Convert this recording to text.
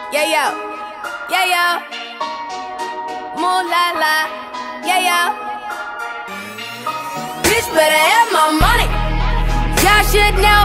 Yeah, yo. Yeah, yo. Moon la la. Yeah, yo. Bitch better have my money. Y'all should know